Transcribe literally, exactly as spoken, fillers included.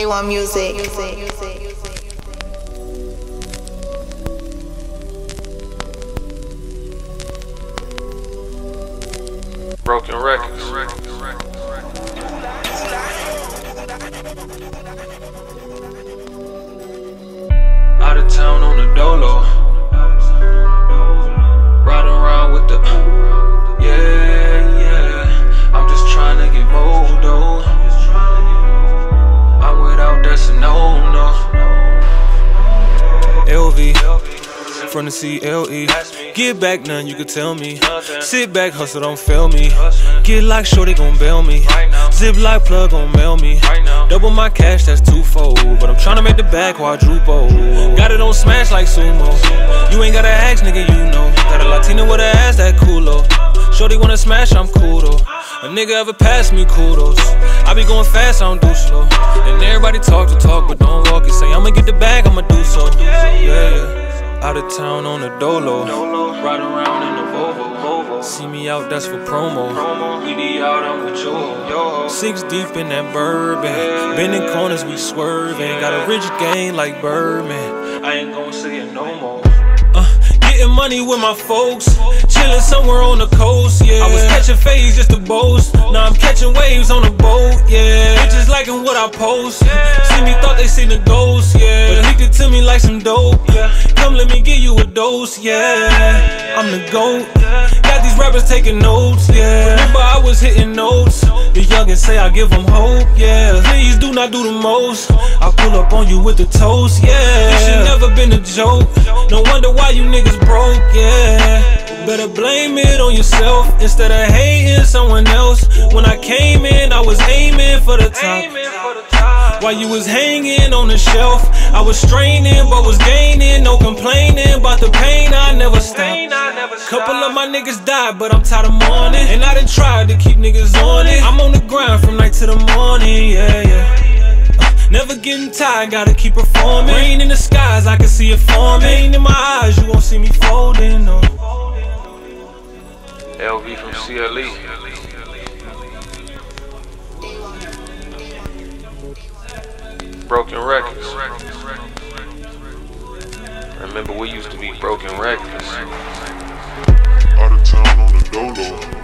One Music. Broken Records. Out of town on the dolo, riding around with the yeah, yeah. I'm just trying to get modo. I'm without, that's a no-no. L V from the C L E. Get back, none you could tell me. Sit back, hustle, don't fail me. Get like shorty gon' bail me. Zip like plug gon' mail me. Double my cash, that's twofold. But I'm tryna make the bag quadruple. Got it on smash like sumo. You ain't gotta ask, nigga, you know. Got a Latina with a ass, that coolo. Shorty wanna smash, I'm cool though. A nigga ever pass me kudos. I be going fast, I don't do slow. And everybody talk to talk, but don't walk it. Say I'ma get the bag, I'ma do so. Yeah, yeah. Out of town on the dolo, ride around in the Volvo. See me out, that's for promo. We be out, I'm with yo. Six deep in that bourbon, bending corners, we swerving. Got a rich gang like Birdman. I ain't gon' say it no more. Uh, getting money with my folks, chilling somewhere on the coast. Yeah, I was catching phase just to boast. Now I'm catching waves on the boat. Yeah, bitches liking what I post. See me, thought they seen the ghost. Yeah, addicted to me like some dope. Yeah. Come let me give you a dose, yeah. I'm the GOAT. Got these rappers taking notes, yeah. Remember I was hitting notes. The youngins say I give them hope, yeah. Please do not do the most. I'll pull up on you with the toast, yeah. This shit never been a joke. No wonder why you niggas broke, yeah. Better blame it on yourself instead of hating someone else. When I came in, I was aiming for the top. While you was hanging on the shelf, I was straining but was gaining. No complaining about the pain, I never stopped. Couple of my niggas died, but I'm tired of mourning. And I done tried to keep niggas on it. I'm on the grind from night to the morning, yeah, yeah. uh, Never getting tired, gotta keep performing. Rain in the skies, I can see it forming. Pain in my eyes, you won't see me folding, no. L V from C L E. Broken Records. Remember, we used to be Broken Records. Out of town on the dolo.